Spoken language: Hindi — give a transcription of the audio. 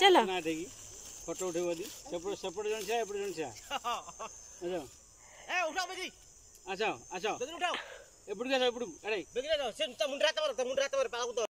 चलो फोटो उठेबो दी सेपट सेपट जन छा एपट जन छा अच्छा ए उठाओ बेगी अच्छा अच्छा बेगी उठाओ एपट के एपट अरे बेगी जाओ से मुंडरा तवर पागु तो